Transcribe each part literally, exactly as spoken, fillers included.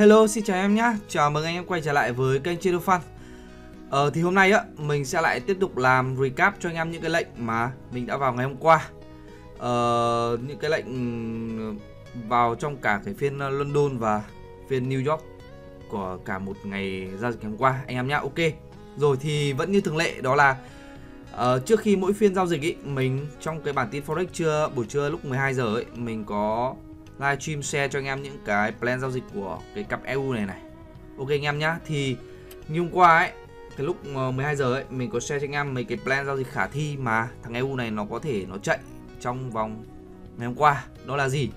Hello, xin chào em nhé. Chào mừng anh em quay trở lại với kênh Trader Fun. Ờ, thì hôm nay á, mình sẽ lại tiếp tục làm recap cho anh em những cái lệnh mà mình đã vào ngày hôm qua. Ờ, những cái lệnh vào trong cả cái phiên London và phiên New York của cả một ngày giao dịch ngày hôm qua anh em nhá. Ok. Rồi thì vẫn như thường lệ đó là uh, trước khi mỗi phiên giao dịch ý, mình trong cái bản tin Forex trưa buổi trưa lúc mười hai giờ ấy, mình có livestream share cho anh em những cái plan giao dịch của cái cặp e u này này. Ok anh em nhá. Thì như hôm qua ấy, cái lúc mười hai giờ ấy, mình có share cho anh em mấy cái plan giao dịch khả thi mà thằng e u này nó có thể nó chạy trong vòng ngày hôm qua. Đó là gì?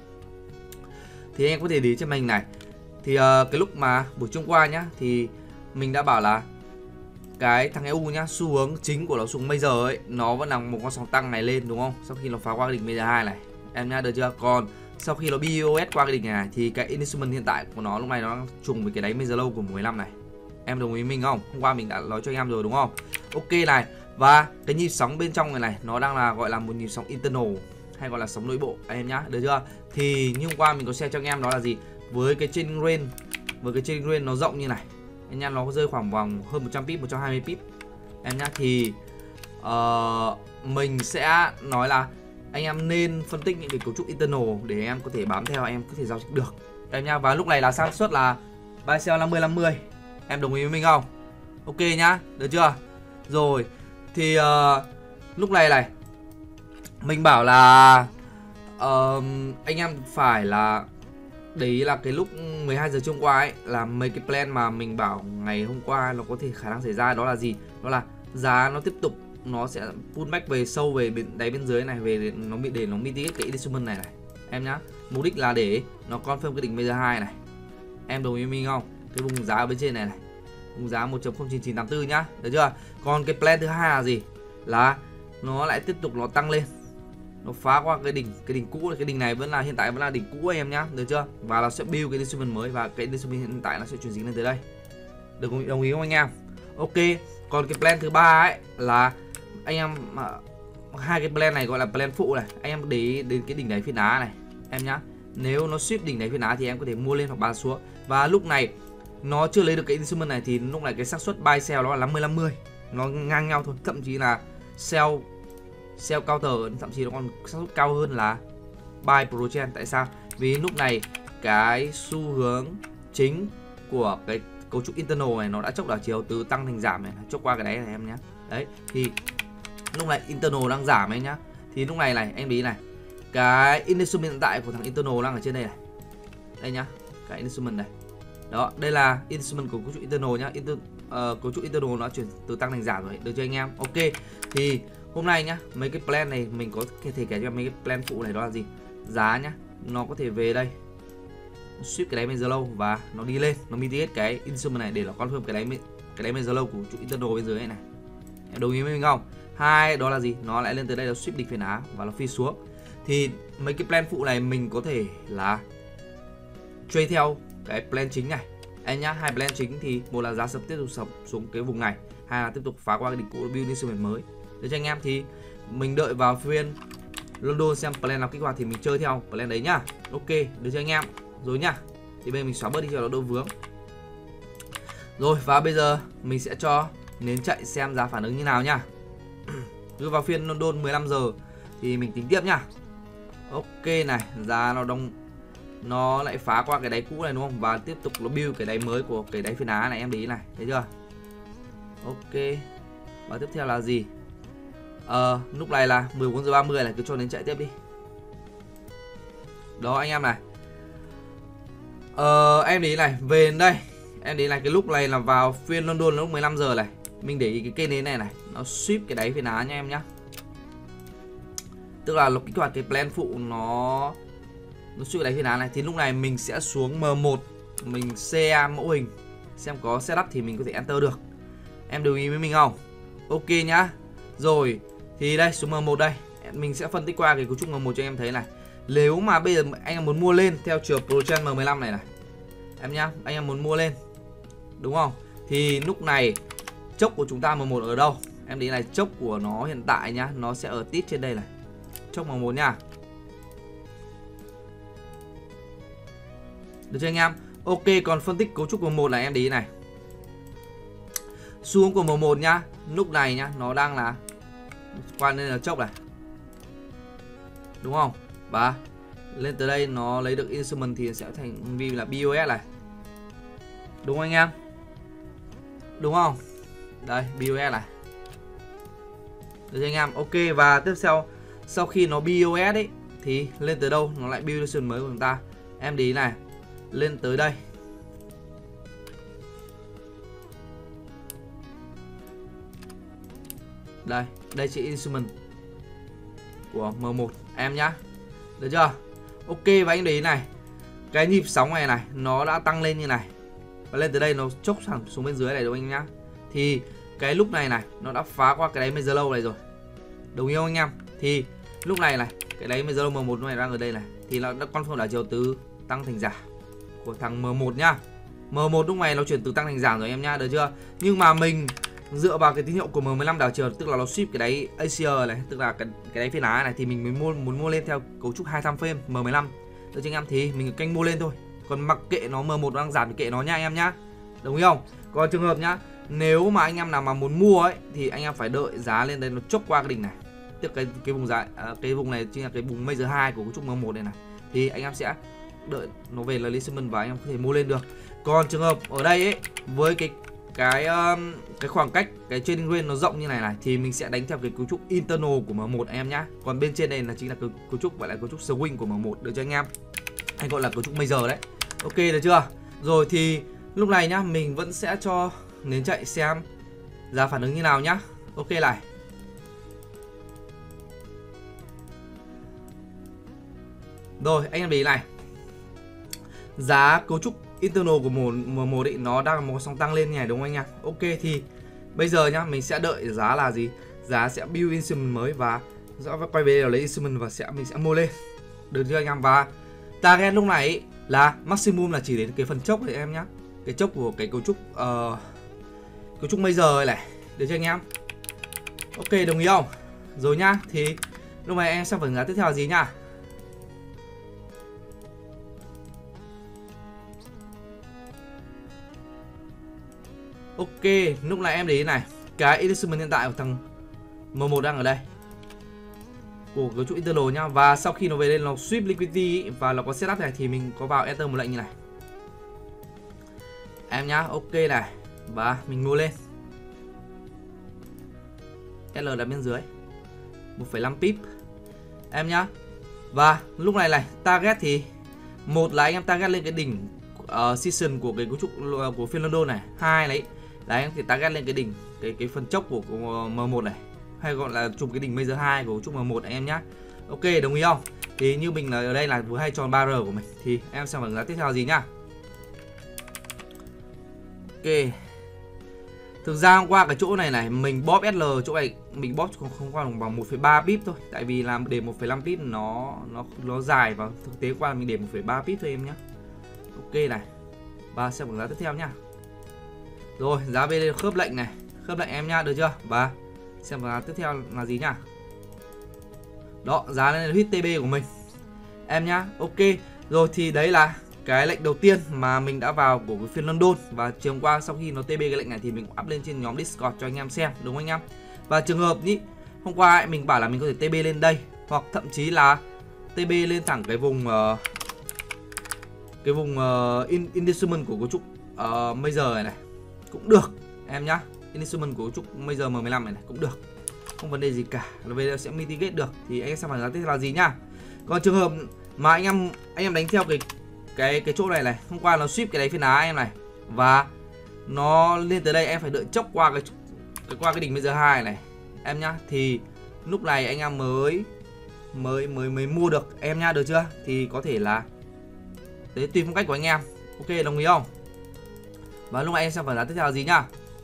Thì anh em có thể để cho mình này. Thì uh, cái lúc mà buổi trưa qua nhá, thì mình đã bảo là cái thằng e u nhá, xu hướng chính của nó xuống bây giờ ấy, nó vẫn là một con sóng tăng này lên đúng không? Sau khi nó phá qua cái đỉnh bây giờ hai này. Em nhá, được chưa? Còn sau khi nó bê o ét qua cái đỉnh này thì cái instrument hiện tại của nó lúc này nó đang trùng với cái đáy major low của mười lăm này. Em đồng ý mình không? Hôm qua mình đã nói cho anh em rồi đúng không? Ok này. Và cái nhịp sóng bên trong này này nó đang là gọi là một nhịp sóng internal hay gọi là sóng nội bộ anh em nhá, được chưa? Thì như hôm qua mình có share cho anh em đó là gì? Với cái trading range, với cái trading range nó rộng như này. Anh em nó rơi khoảng vòng hơn một trăm pip, một trăm hai mươi pip. Em nhá, thì uh, mình sẽ nói là anh em nên phân tích những cái cấu trúc internal để anh em có thể bám theo, anh em có thể giao dịch được em nhá. Và lúc này là xác suất là buy sell năm mươi năm mươi. Em đồng ý với mình không? Ok nhá, được chưa? Rồi thì uh, lúc này này mình bảo là uh, anh em phải là đấy là cái lúc mười hai giờ trưa hôm qua ấy, là mấy cái plan mà mình bảo ngày hôm qua nó có thể khả năng xảy ra. Đó là gì? Đó là giá nó tiếp tục nó sẽ pullback về sâu về bên đáy bên dưới này, về nó bị để nó mitigate cái instrument này này em nhá. Mục đích là để nó confirm cái đỉnh major hai này. Em đồng ý với mình không? Cái vùng giá ở bên trên này này, vùng giá một chấm không chín chín tám tư nhá, được chưa? Còn cái plan thứ hai là gì? Là nó lại tiếp tục nó tăng lên, nó phá qua cái đỉnh cái đỉnh cũ. Cái đỉnh này vẫn là hiện tại vẫn là đỉnh cũ em nhá, được chưa? Và nó sẽ build cái instrument mới và cái instrument hiện tại nó sẽ chuyển dính lên tới đây. Được đồng ý không anh em? Ok. Còn cái plan thứ ba ấy là anh em mà hai cái plan này gọi là plan phụ này, anh em để đến cái đỉnh đáy phiên đá này em nhá. Nếu nó sweep đỉnh đáy phiên đá thì em có thể mua lên hoặc bán xuống. Và lúc này nó chưa lấy được cái instrument này thì lúc này cái xác suất buy sell nó là năm mươi năm mươi, nó ngang nhau thôi, thậm chí là sell sell counter thậm chí nó còn xác suất cao hơn là buy pro trend. Tại sao? Vì lúc này cái xu hướng chính của cái cấu trúc internal này nó đã chốc đảo chiều từ tăng thành giảm này, chốc qua cái đáy này em nhé. Đấy thì lúc này internal đang giảm ấy nhá. Thì lúc này này anh ý này, cái instrument hiện tại của thằng internal đang ở trên đây này, đây nhá, cái instrument này. Đó, đây là instrument của cấu trúc internal nhá. Inter, uh, cấu trúc internal nó chuyển từ tăng thành giảm rồi, được chưa anh em? Ok. Thì hôm nay nhá, mấy cái plan này mình có thể kể cho mấy cái plan phụ này đó là gì? Giá nhá, nó có thể về đây sweep cái đáy major low và nó đi lên, nó mitigate cái instrument này để nó confirm cái đáy cái đáy major low của trụ internal bên dưới này này. Em đồng ý với mình không? Hai đó là gì? Nó lại lên tới đây là sweep đỉnh phiên đá và nó phi xuống. Thì mấy cái plan phụ này mình có thể là trade theo cái plan chính này anh nhá. Hai plan chính thì một là giá sập tiếp tục sập xuống cái vùng này, hai là tiếp tục phá qua cái đỉnh cũ build instrument mới. Để cho anh em thì mình đợi vào phiên London xem plan nào kích hoạt thì mình chơi theo plan đấy nhá. Ok, được cho anh em rồi nhá. Thì bây giờ mình xóa bớt đi cho nó đỡ vướng. Rồi và bây giờ mình sẽ cho nến chạy xem giá phản ứng như nào nhá. Đưa vào phiên London mười lăm giờ thì mình tính tiếp nhá. Ok này, giá nó đông, nó lại phá qua cái đáy cũ này đúng không? Và tiếp tục nó build cái đáy mới của cái đáy phiên đá này em để ý này, thấy chưa? Ok. Và tiếp theo là gì? Ờ, lúc này là mười bốn giờ ba mươi này, cứ cho đến chạy tiếp đi. Đó anh em này. Ờ, em để ý này, về đến đây. Em để ý này, cái lúc này là vào phiên London lúc mười lăm giờ này. Mình để ý cái cây nến này này, nó sweep cái đáy phiên đá nha em nhá. Tức là nó kích hoạt cái plan phụ nó nó sweep cái đáy phiên đá này thì lúc này mình sẽ xuống M một, mình share mẫu hình xem có setup thì mình có thể enter được. Em đồng ý với mình không? Ok nhá. Rồi, thì đây xuống M một đây, mình sẽ phân tích qua cái cấu trúc M một cho anh em thấy này. Nếu mà bây giờ anh em muốn mua lên theo chiều pro trend M mười lăm này này em nhá, anh em muốn mua lên đúng không? Thì lúc này chốc của chúng ta M một ở đâu? Em thấy này, chốc của nó hiện tại nhá, nó sẽ ở tít trên đây này. Chốc M một nhá. Được chưa anh em? Ok, còn phân tích cấu trúc M một này em để ý này. Xu hướng của M một nhá, lúc này nhá, nó đang là quan lên là chốc này. Đúng không? Và lên tới đây nó lấy được instrument thì sẽ thành vì là bê o ét này. Đúng không anh em? Đúng không? Đây, bê o ét này. Được chưa anh em? Ok, và tiếp theo sau khi nó bê o ét ấy thì lên tới đâu nó lại build session mới của chúng ta. Em để ý này, lên tới đây. Đây, đây chỉ instrument của M một em nhá. Được chưa? Ok, và anh để ý này, cái nhịp sóng này này nó đã tăng lên như này. Và lên tới đây nó chốc thẳng xuống bên dưới này đúng không anh nhá. Thì cái lúc này này nó đã phá qua cái đáy major low này rồi. Đồng ý không anh em? Thì lúc này này, cái đáy major low M một này đang ở đây này thì nó đã confirm đảo chiều từ tăng thành giảm của thằng M một nhá. M một lúc này nó chuyển từ tăng thành giảm rồi em nhá, được chưa? Nhưng mà mình dựa vào cái tín hiệu của M mười lăm đảo chiều, tức là nó sweep cái đáy a xê rờ này, tức là cái, cái đáy phiên Á này, thì mình mới mua muốn mua lên theo cấu trúc hai time frame M mười lăm. Được chưa anh em? Thì mình canh mua lên thôi. Còn mặc kệ nó M một đang giảm thì kệ nó nha anh em nhá. Đồng ý không? Còn trường hợp nhá, nếu mà anh em nào mà muốn mua ấy thì anh em phải đợi giá lên đây nó chốc qua cái đỉnh này. Tức cái cái vùng giá à, cái vùng này chính là cái vùng major hai của cấu trúc M một này này. Thì anh em sẽ đợi nó về là retracement và anh em có thể mua lên được. Còn trường hợp ở đây ấy, với cái cái um, cái khoảng cách cái trading range nó rộng như này này thì mình sẽ đánh theo cái cấu trúc internal của M một anh em nhá. Còn bên trên đây là chính là cấu, cấu trúc gọi là cấu trúc swing của M một, được cho anh em. Hay gọi là cấu trúc major đấy. Ok, được chưa? Rồi thì lúc này nhá, mình vẫn sẽ cho nến chạy xem giá phản ứng như nào nhá. Ok này. Rồi, anh em để ý này. Giá cấu trúc internal của M một ấy nó đang một sóng tăng lên như này đúng không anh em? Ok, thì bây giờ nhá, mình sẽ đợi giá là gì? Giá sẽ build instrument mới và sẽ quay về lấy instrument và sẽ mình sẽ mua lên. Được chưa anh em? Và target lúc này ấy, là maximum là chỉ đến cái phần chốc này em nhá. Cái chốc của cái cấu trúc uh, cấu trúc major này, được chưa anh em? Ok, đồng ý không? Rồi nhá, thì lúc này em sẽ phần giá tiếp theo là gì nhá? Ok, lúc này em để ý này, cái instrument hiện tại của thằng M một đang ở đây của cấu trúc internal nhá. Và sau khi nó về lên nó sweep liquidity ý, và nó có setup này thì mình có vào enter một lệnh như này em nhá. Ok này, và mình mua lên L đặt bên dưới một phẩy năm pip em nhá. Và lúc này này target thì một là anh em target lên cái đỉnh uh, season của cái cấu trúc uh, của phiên London này. Hai đấy là anh em thì target lên cái đỉnh cái cái phần chốc của, của M một này, hay gọi là chụp cái đỉnh major hai của cấu trúc M một anh em nhá. Ok, đồng ý không? Thì như mình là ở đây là vừa hay tròn ba R của mình thì em xem phản giá tiếp theo là gì nhá. Ok. Thực ra hôm qua cái chỗ này này mình bóp ét lờ chỗ này mình bóp không, không qua bằng một phẩy ba pip thôi, tại vì làm để một phẩy năm pip nó nó nó dài và thực tế qua mình để một phẩy ba pip thôi em nhé. Ok này. Và xem phản giá tiếp theo nhá. Rồi, giá về đây khớp lệnh này, khớp lệnh em nhá, được chưa? Và xem phản giá tiếp theo là gì nhá. Đó, giá lên là hit tê bê của mình em nhá. Ok, rồi thì đấy là cái lệnh đầu tiên mà mình đã vào của cái phiên London. Và chiều hôm qua sau khi nó tê bê cái lệnh này thì mình cũng up lên trên nhóm Discord cho anh em xem, đúng không anh em? Và trường hợp nhỉ, hôm qua ấy, mình bảo là mình có thể tê bê lên đây, hoặc thậm chí là tê bê lên thẳng cái vùng uh, cái vùng uh, in, instrument của cấu trúc uh, major này, này cũng được em nhá. Instrument của cấu trúc major M mười lăm này, này cũng được, không vấn đề gì cả, nó về sẽ mitigate được. Thì anh em xem phản giá tiếp theo là gì nhá. Còn trường hợp mà anh em anh em đánh theo cái cái cái chỗ này này, hôm qua nó sweep cái đáy phiên Á em này và nó lên tới đây, em phải đợi chốc qua cái, cái qua cái đỉnh major hai này em nhá. Thì lúc này anh em mới mới mới mới mua được em nhá, được chưa? Thì có thể là đấy, tùy phong cách của anh em. Ok, đồng ý không? Và lúc này anh xem phản giá tiếp theo là gì nhá.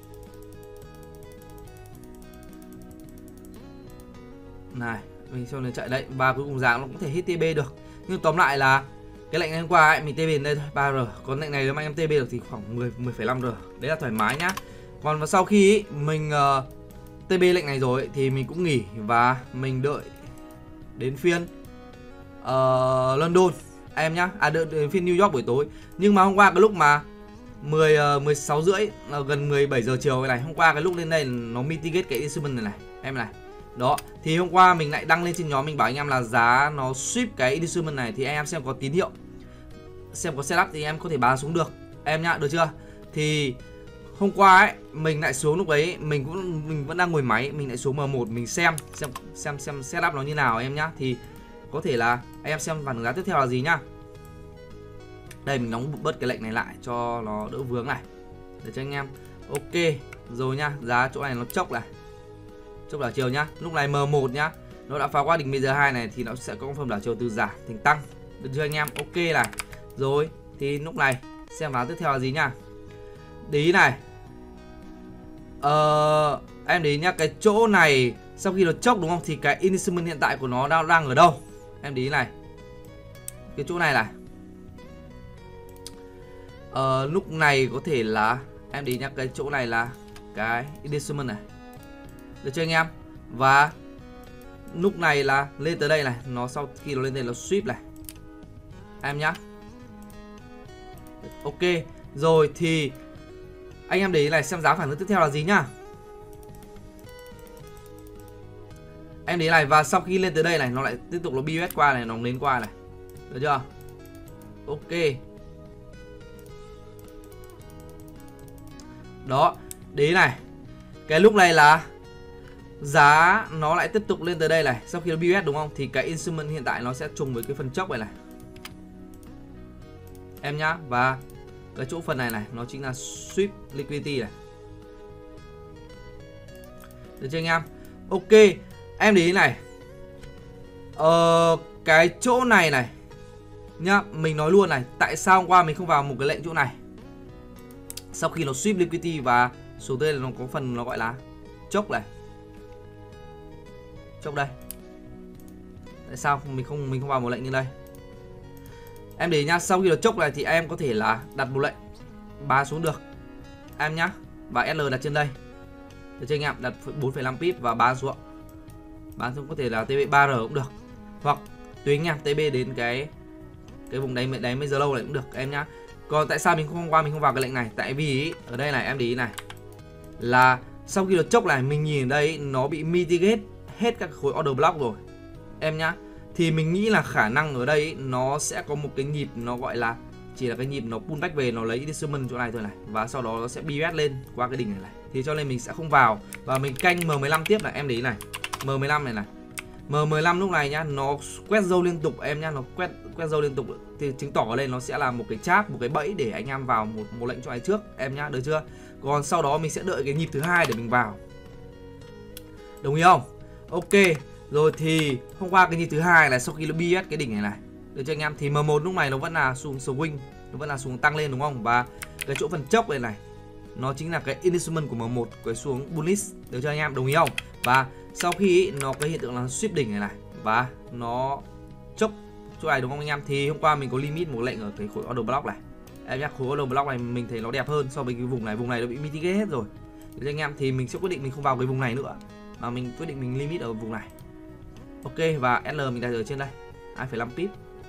Này, mình cho lên chạy đấy, và cuối cùng giá nó cũng thể hit tê bê được. Nhưng tóm lại là cái lệnh ngày hôm qua ấy, mình tê bê đến đây thôi, ba R. Còn lệnh này nếu mà anh em tê bê được thì khoảng mười, mười phẩy năm R. Đấy là thoải mái nhá. Còn và sau khi ý, mình uh, tê bê lệnh này rồi ấy, thì mình cũng nghỉ và mình đợi đến phiên uh, London em nhá. À đợi đến phiên New York buổi tối. Nhưng mà hôm qua cái lúc mà mười mười sáu rưỡi là gần mười bảy giờ chiều này, hôm qua cái lúc lên đây nó mitigate cái instrument này này em này. Đó, thì hôm qua mình lại đăng lên trên nhóm, mình bảo anh em là giá nó sweep cái instrument này thì anh em xem có tín hiệu, xem có setup thì em có thể bán xuống được em nhá, được chưa? Thì hôm qua ấy mình lại xuống, lúc ấy mình cũng mình vẫn đang ngồi máy, mình lại xuống M một mình xem xem xem xem setup nó như nào em nhá. Thì có thể là anh em xem phản ứng giá tiếp theo là gì nhá. Đây mình đóng bớt cái lệnh này lại cho nó đỡ vướng này để cho anh em. Ok rồi nhá, giá chỗ này nó chốc này, chốc đảo chiều nhá. Lúc này M một nhá, nó đã phá qua đỉnh M hai này thì nó sẽ có con phẩm đảo chiều từ giảm thành tăng, được chưa anh em? Ok này. Rồi thì lúc này xem giá tiếp theo là gì nhá. Để ý này, ờ, em để ý nhá, cái chỗ này sau khi nó chốc đúng không, thì cái instrument hiện tại của nó đang đang ở đâu? Em để ý này, cái chỗ này này. Ờ, lúc này có thể là em để ý nhá, cái chỗ này là cái instrument này, được chưa anh em? Và lúc này là lên tới đây này, nó sau khi nó lên đây nó sweep này em nhá. Ok rồi thì anh em để ý này, xem giá phản ứng tiếp theo là gì nhá. Em để ý này, và sau khi lên tới đây này nó lại tiếp tục nó bê u ét qua này, nó lên qua này, được chưa? Ok. Đó, đấy này. Cái lúc này là giá nó lại tiếp tục lên tới đây này, sau khi nó bê u ét đúng không? Thì cái instrument hiện tại nó sẽ trùng với cái phần chốc này này em nhá. Và cái chỗ phần này này nó chính là sweep liquidity này, được chưa anh em? Ok, em để ý này, ờ, cái chỗ này này nhá, mình nói luôn này, tại sao hôm qua mình không vào một cái lệnh chỗ này sau khi nó sweep liquidity và số đây là nó có phần nó gọi là chốc này, chốc đây. Tại sao mình không mình không vào một lệnh như đây? Em để ý nhá, sau khi nó chốc này thì em có thể là đặt một lệnh ba xuống được em nhá, và L đặt trên đây, được chưa anh em? Đặt bốn phẩy năm pip và bán xuống, bán xuống có thể là T B ba R cũng được, hoặc tùy anh em T B đến cái cái vùng đáy đáy mấy giờ lâu này cũng được em nhá. Còn tại sao mình không hôm qua mình không vào cái lệnh này? Tại vì ở đây này em để ý này, là sau khi nó chốc này mình nhìn đây nó bị mitigate hết các khối order block rồi em nhá. Thì mình nghĩ là khả năng ở đây nó sẽ có một cái nhịp nó gọi là chỉ là cái nhịp nó pullback về, nó lấy instrument chỗ này thôi này, và sau đó nó sẽ bê u ét lên qua cái đỉnh này này. Thì cho nên mình sẽ không vào và mình canh M mười lăm tiếp này, em để ý này, M mười lăm này này. M mười lăm lúc này nhá, nó quét dâu liên tục em nhá, nó quét quét dâu liên tục thì chứng tỏ ở đây nó sẽ là một cái trap, một cái bẫy để anh em vào một một lệnh chỗ này trước em nhá, được chưa? Còn sau đó mình sẽ đợi cái nhịp thứ hai để mình vào. Đồng ý không? Ok. Rồi thì hôm qua cái nhịp thứ hai là sau khi nó bê u ét cái đỉnh này này, được chưa anh em? Thì M một lúc này nó vẫn là xuống swing, nó vẫn là xuống tăng lên đúng không? Và cái chỗ phần chốc này này nó chính là cái instrument của M một, cái xuống bullish, được chưa anh em? Đồng ý không? Và sau khi nó cái hiện tượng là sweep đỉnh này này và nó chốc chỗ này đúng không anh em? Thì hôm qua mình có limit một lệnh ở cái khối order block này em nhá. Khối order block này mình thấy nó đẹp hơn so với cái vùng này, vùng này nó bị mitigate hết rồi, được chưa anh em? Thì mình sẽ quyết định mình không vào cái vùng này nữa mà mình quyết định mình limit ở vùng này. Ok, và L mình đặt ở trên đây hai phẩy năm pip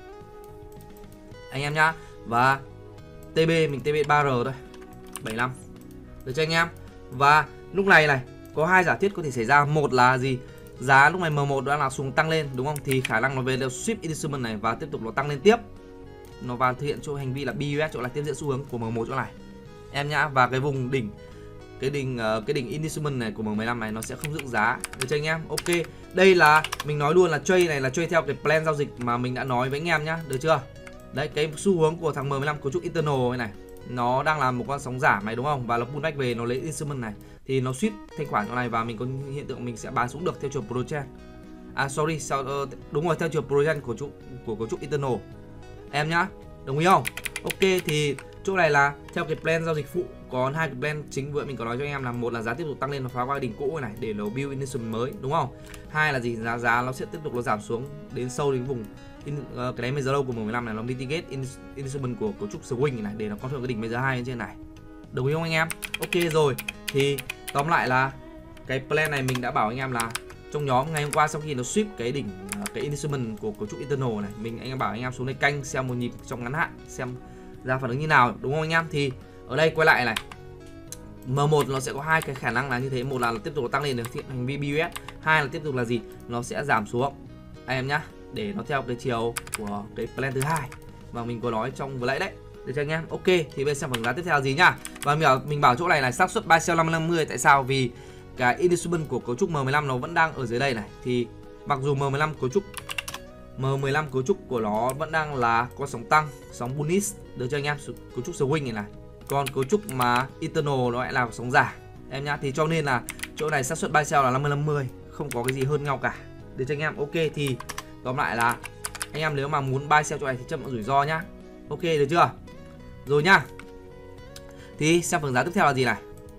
anh em nhá. Và T B mình T B ba R thôi, bảy mươi lăm, được cho anh em. Và lúc này này có hai giả thiết có thể xảy ra. Một là gì? Giá lúc này M một đã là xuống tăng lên đúng không? Thì khả năng nó về đều sweep instrument này và tiếp tục nó tăng lên tiếp, nó vào thực hiện chỗ hành vi là bê u ét chỗ là tiếp diễn xu hướng của M một chỗ này em nhá. Và cái vùng đỉnh cái đỉnh uh, cái đỉnh instrument này của M mười lăm này nó sẽ không dựng giá, được cho anh em. Ok, đây là mình nói luôn là trade này là trade theo cái plan giao dịch mà mình đã nói với anh em nhá, được chưa? Đấy, cái xu hướng của thằng M mười lăm cấu trúc internal này, này nó đang làm một con sóng giảm này đúng không? Và nó pullback về, nó lấy instrument này thì nó sweep thanh khoản chỗ này và mình có hiện tượng mình sẽ bán xuống được theo chiều pro-trend. À sorry, sao uh, đúng rồi, theo chiều pro-trend của trụ của cấu trúc internal em nhá. Đồng ý không? Ok, thì chỗ này là theo cái plan giao dịch phụ. Còn hai cái plan chính vừa mình có nói cho anh em là một là giá tiếp tục tăng lên và phá qua đỉnh cũ này để nó build instrument mới đúng không? Hai là gì? Giá giá nó sẽ tiếp tục nó giảm xuống đến sâu đến vùng in, uh, cái đáy measure low của M mười lăm này, nó mitigate in, instrument của cấu trúc swing này để nó control cái đỉnh measure hai bên trên này. Đồng ý không anh em? Ok rồi, thì tóm lại là cái plan này mình đã bảo anh em là trong nhóm ngày hôm qua sau khi nó sweep cái đỉnh cái instrument của cấu trúc internal này, mình anh em bảo anh em xuống đây canh xem một nhịp trong ngắn hạn xem ra phản ứng như nào, đúng không anh em? Thì ở đây quay lại này, M một nó sẽ có hai cái khả năng là như thế, một là nó tiếp tục tăng lên được hành vi bê u ét, hai là tiếp tục là gì, nó sẽ giảm xuống anh em nhá, để nó theo cái chiều của cái plan thứ hai mà mình có nói trong vừa nãy đấy, được chưa anh em? Ok, thì bây giờ xem phản ứng giá tiếp theo là gì nhá. Và mình bảo, mình bảo chỗ này là xác suất buy sell năm mươi năm mươi, tại sao? Vì cái instrument của cấu trúc M mười lăm nó vẫn đang ở dưới đây này, thì mặc dù M mười lăm cấu trúc M mười lăm cấu trúc của nó vẫn đang là có sóng tăng, sóng bullish, được chưa anh em? Cấu trúc swing này này. Còn cấu trúc mà internal nó lại là sóng giả em nhá, thì cho nên là chỗ này xác suất buy sell là năm mươi năm mươi, không có cái gì hơn nhau cả, được chưa anh em? Ok, thì tóm lại là anh em nếu mà muốn buy sell chỗ này thì chấp nhận rủi ro nhá. Ok, được chưa? Rồi nhá. Thì xem phần giá tiếp theo là gì này.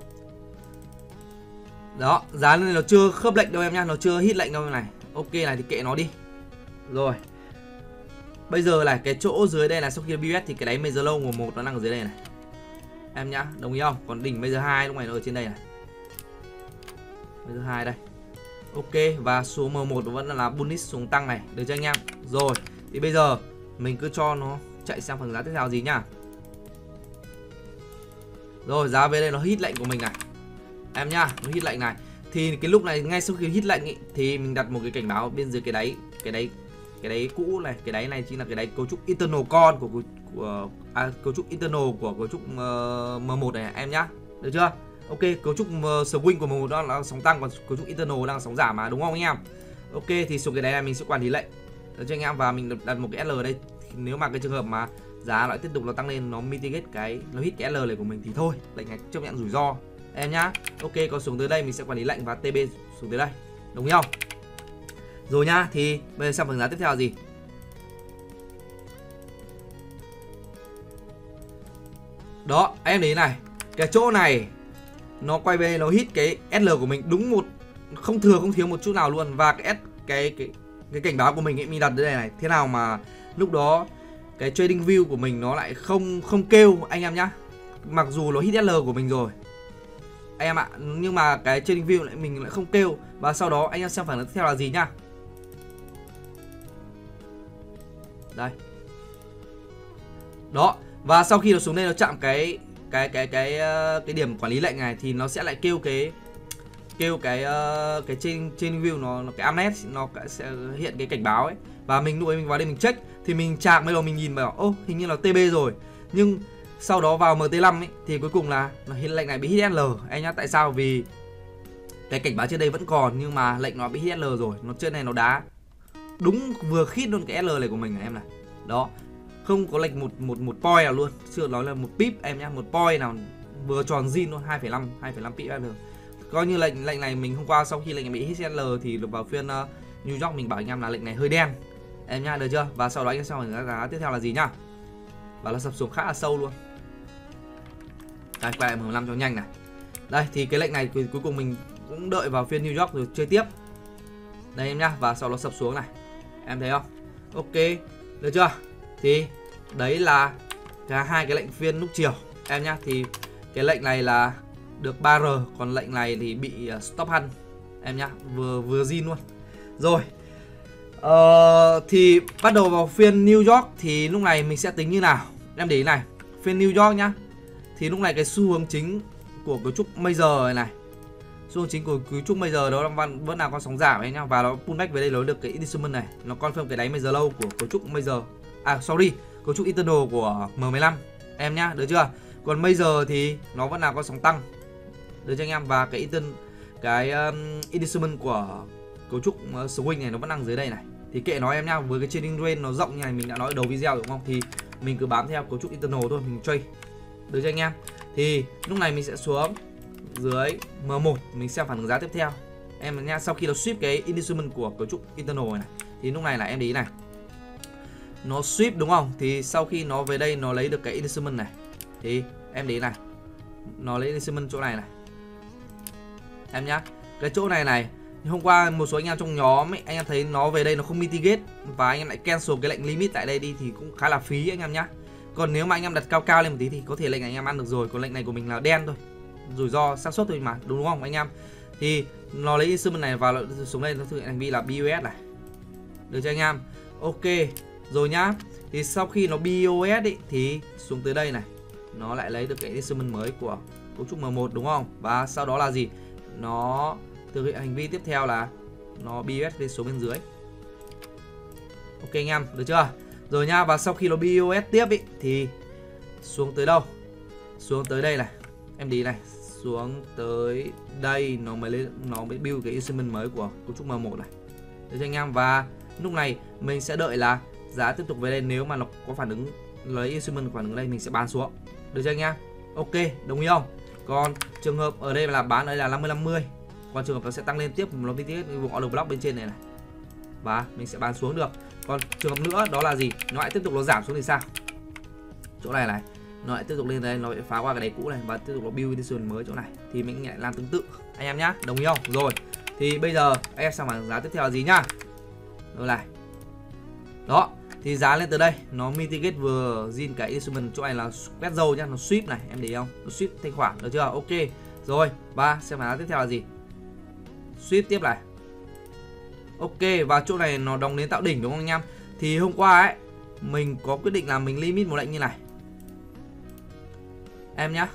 Đó, giá này nó chưa khớp lệnh đâu em nhá, nó chưa hit lệnh đâu em này. Ok này thì kệ nó đi. Rồi. Bây giờ là cái chỗ dưới đây là sau khi bê u ét thì cái đáy major low của một nó đang ở dưới đây này. Em nhá, đồng ý không? Còn đỉnh major hai lúc này nó ở trên đây này. Major hai đây. Ok, và số M một nó vẫn là bullish xuống tăng này, được chưa anh em? Rồi, thì bây giờ mình cứ cho nó chạy sang phần giá tiếp theo gì nhá. Rồi, giá về đây nó hit lệnh của mình này. Em nhá, nó hit lệnh này. Thì cái lúc này ngay sau khi hit lệnh ý, thì mình đặt một cái cảnh báo bên dưới cái đáy, cái đáy cái đáy cũ này, cái đáy này chính là cái đáy cấu trúc internal con của của à, cấu trúc internal của cấu trúc uh, M một này em nhá. Được chưa? Ok, cấu trúc uh, swing của M một đó là sóng tăng, còn cấu trúc internal đang sóng giảm mà, đúng không anh em? Ok, thì xuống cái đáy này mình sẽ quản lý lệnh. Được chưa anh em? Và mình đặt một cái L ở đây. Nếu mà cái trường hợp mà giá lại tiếp tục nó tăng lên, nó mitigate cái nó hit cái L này của mình thì thôi, lệnh này chấp nhận rủi ro em nhá. Ok, còn xuống tới đây mình sẽ quản lý lệnh và tê bê xuống tới đây, đúng không? Rồi nhá, thì bây giờ xem phần giá tiếp theo là gì. Đó, em để ý này, cái chỗ này nó quay về nó hit cái ét lờ của mình đúng một không thừa không thiếu một chút nào luôn, và cái S cái cái cái cảnh báo của mình ấy mình đặt đây này, thế nào mà lúc đó cái trading view của mình nó lại không không kêu anh em nhá. Mặc dù nó hit ét lờ của mình rồi anh em ạ, nhưng mà cái trading view lại mình lại không kêu. Và sau đó anh em xem phản ứng tiếp theo là gì nhá. Đây. Đó, và sau khi nó xuống đây nó chạm cái cái cái cái cái điểm quản lý lệnh này thì nó sẽ lại kêu cái kêu cái uh, cái trên trên view nó, nó cái Amnet nó sẽ hiện cái cảnh báo ấy, và mình lúc ấy mình vào đây mình check thì mình chạm, bây giờ mình nhìn vào ô hình như là tê bê rồi, nhưng sau đó vào em tê năm ấy thì cuối cùng là nó hiện lệnh này bị hit ét lờ anh nhá. Tại sao? Vì cái cảnh báo trên đây vẫn còn nhưng mà lệnh nó bị hit ét lờ rồi, nó trên này nó đá đúng vừa khít luôn cái ét lờ này của mình này em này. Đó, không có lệnh một một một point nào luôn, chưa nói là một pip em nhá, một point nào vừa tròn zin luôn, hai phẩy năm hai phẩy năm pip em được. Coi như lệnh lệnh này mình hôm qua sau khi lệnh này bị hit ét lờ thì vào phiên uh, New York mình bảo anh em là lệnh này hơi đen em nhá, được chưa? Và sau đó anh em xem giá tiếp theo là gì nhá. Và nó sập xuống khá là sâu luôn. Đây, quay lại M mười lăm cho nhanh này. Đây thì cái lệnh này cuối cùng mình cũng đợi vào phiên New York rồi chơi tiếp. Đây em nhá, và sau đó sập xuống này. Em thấy không? Ok, được chưa? Thì đấy là cả hai cái lệnh phiên lúc chiều em nhá. Thì cái lệnh này là được ba R, còn lệnh này thì bị stop hunt em nhá, vừa vừa zin luôn. Rồi. Ờ, thì bắt đầu vào phiên New York thì lúc này mình sẽ tính như nào? Em để ý này, phiên New York nhá. Thì lúc này cái xu hướng chính của cấu trúc major này này, xu hướng chính của cấu trúc major đó vẫn vẫn là con sóng giảm ấy nhá, và nó pullback về đây nó được cái instrument này, nó confirm cái đáy major low của cấu trúc major. À sorry, cấu trúc internal của M mười lăm em nhá, được chưa? Còn major thì nó vẫn là con sóng tăng, được cho anh em, và cái intern cái um, instrument của cấu trúc uh, swing này nó vẫn đang dưới đây này. Thì kệ nó em nhá, với cái trading range nó rộng như này mình đã nói ở đầu video đúng không? Thì mình cứ bám theo cấu trúc internal thôi, mình trade. Được cho anh em. Thì lúc này mình sẽ xuống dưới M một mình xem phản ứng giá tiếp theo. Em nha, sau khi nó sweep cái instrument của cấu trúc internal này, thì lúc này là em để ý này. Nó sweep đúng không? Thì sau khi nó về đây nó lấy được cái instrument này. Thì em để ý này. Nó lấy instrument chỗ này này. Em nhá. Cái chỗ này này, hôm qua một số anh em trong nhóm ấy, anh em thấy nó về đây nó không mitigate và anh em lại cancel cái lệnh limit tại đây đi thì cũng khá là phí anh em nhá. Còn nếu mà anh em đặt cao cao lên một tí thì có thể lệnh này anh em ăn được rồi, còn lệnh này của mình là đen thôi, rủi ro xác suất thôi mà, đúng không anh em? Thì nó lấy instrument này vào xuống đây, nó thực hiện hành vi là bê o ét này. Được chưa anh em? Ok rồi nhá. Thì sau khi nó bê o ét ý, thì xuống tới đây này, nó lại lấy được cái instrument mới của cấu trúc M một đúng không? Và sau đó là gì? Nó thực hiện hành vi tiếp theo là nó bê o ét lên xuống bên dưới. Ok anh em, được chưa? Rồi nha, và sau khi nó bê o ét tiếp ý, thì xuống tới đâu? Xuống tới đây này. Em đi này, xuống tới đây nó mới lên, nó mới build cái instrument mới của cấu trúc M một này. Được chưa anh em? Và lúc này mình sẽ đợi là giá tiếp tục về lên, nếu mà nó có phản ứng lấy instrument phản ứng đây mình sẽ bán xuống. Được chưa anh em? Ok, đồng ý không? Còn trường hợp ở đây là bán đây là năm mươi năm mươi. Còn trường hợp nó sẽ tăng lên tiếp, nó vi tiết vùng order block bên trên này này. Và mình sẽ bán xuống được. Còn trường hợp nữa đó là gì? Nó lại tiếp tục nó giảm xuống thì sao? Chỗ này này, nó lại tiếp tục lên đây, nó lại phá qua cái đáy cũ này và tiếp tục nó build instrument mới chỗ này. Thì mình lại làm tương tự anh em nhá, đồng ý không? Rồi. Thì bây giờ anh em sang bảng giá tiếp theo là gì nhá? Rồi này. Đó, thì giá lên từ đây, nó mitigate vừa zin cái instrument chỗ này là quét dầu nhá, nó sweep này, em để ý không? Nó sweep thanh khoản, được chưa? Ok. Rồi, và xem giá tiếp theo là gì? Sweep tiếp này. Ok, và chỗ này nó đóng đến tạo đỉnh đúng không anh em? Thì hôm qua ấy, mình có quyết định là mình limit một lệnh như này. Em nhá.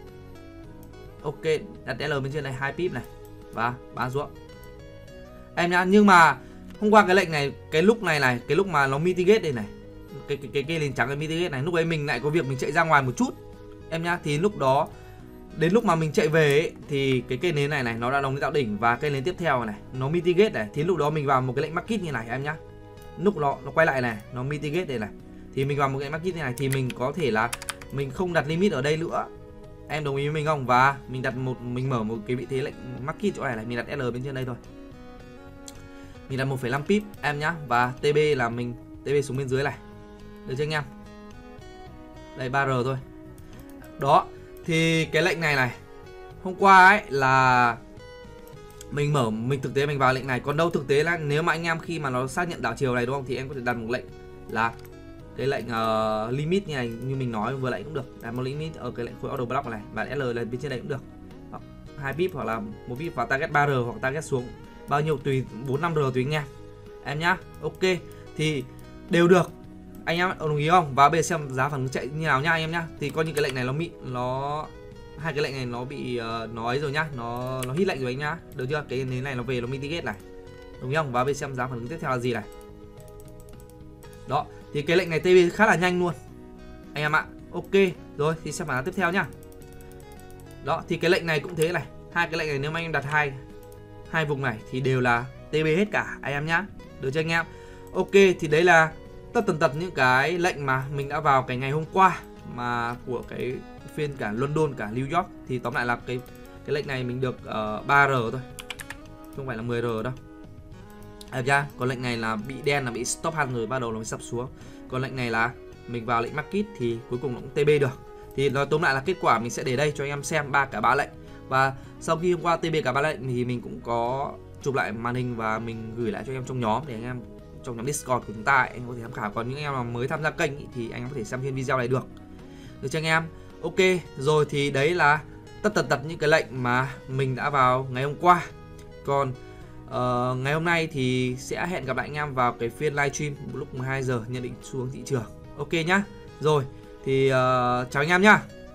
Ok, đặt L bên trên này hai pip này và bán xuống. Em nhá, nhưng mà hôm qua cái lệnh này, cái lúc này này, cái lúc mà nó mitigate đây này, cái cái cái cây nền trắng cái mitigate này, lúc ấy mình lại có việc mình chạy ra ngoài một chút. Em nhá, thì lúc đó đến lúc mà mình chạy về ấy, thì cái cây nến này này nó đã đóng đến tạo đỉnh và cây nến tiếp theo này nó mitigate này, thì lúc đó mình vào một cái lệnh market như này em nhá. Lúc nó nó quay lại này, nó mitigate đây này. Thì mình vào một cái market như này thì mình có thể là mình không đặt limit ở đây nữa. Em đồng ý với mình không? Và mình đặt một mình mở một cái vị thế lệnh market chỗ này này, mình đặt L bên trên đây thôi. Mình đặt một phẩy năm pip em nhá, và tê bê là mình tê bê xuống bên dưới này. Được chưa anh em? Đây ba R thôi. Đó, thì cái lệnh này này hôm qua ấy là mình mở, mình thực tế mình vào lệnh này, còn đâu thực tế là nếu mà anh em khi mà nó xác nhận đảo chiều này đúng không, thì em có thể đặt một lệnh là cái lệnh uh, limit như này, như mình nói vừa lại cũng được, đặt một limit ở cái lệnh khối order block này và L là bên trên đây cũng được, hai pip hoặc là một pip vào target ba R hoặc target xuống bao nhiêu tùy, bốn năm R tùy anh em em nhá. Ok, thì đều được anh em đồng ý không? Và bây giờ xem giá phản ứng chạy như nào nha anh em nhá. Thì coi như cái lệnh này nó bị nó hai cái lệnh này nó bị uh, nó ấy rồi nhá, nó nó hit lệnh rồi anh nhá, được chưa? Cái nến này nó về nó mitigate này, đúng không? Và bây giờ xem giá phản ứng tiếp theo là gì này. Đó, thì cái lệnh này tê bê khá là nhanh luôn anh em ạ. Ok, rồi thì xem phản ứng tiếp theo nhá. Đó, thì cái lệnh này cũng thế này, hai cái lệnh này nếu mà anh em đặt hai hai vùng này thì đều là tê bê hết cả anh em nhá, được chưa anh em? Ok, thì đấy là tất tần tật những cái lệnh mà mình đã vào cái ngày hôm qua mà của cái phiên cả London cả New York. Thì tóm lại là cái cái lệnh này mình được uh, ba R thôi, không phải là mười R đâu. À ra, còn lệnh này là bị đen, là bị stop hand rồi, bắt đầu nó mới sập xuống. Còn lệnh này là mình vào lệnh market thì cuối cùng nó cũng tê bê được. Thì nói tóm lại là kết quả mình sẽ để đây cho anh em xem ba cả ba lệnh. Và sau khi hôm qua tê bê cả ba lệnh thì mình cũng có chụp lại màn hình và mình gửi lại cho anh em trong nhóm, để anh em trong nhóm Discord của chúng ta ấy, anh có thể tham khảo. Còn những anh em mà mới tham gia kênh ý, thì anh em có thể xem trên video này được, được cho anh em. Ok, rồi thì đấy là tất tần tật những cái lệnh mà mình đã vào ngày hôm qua. Còn uh, ngày hôm nay thì sẽ hẹn gặp lại anh em vào cái phiên livestream lúc mười hai giờ nhận định xu hướng thị trường. Ok nhá. Rồi thì uh, chào anh em nhá.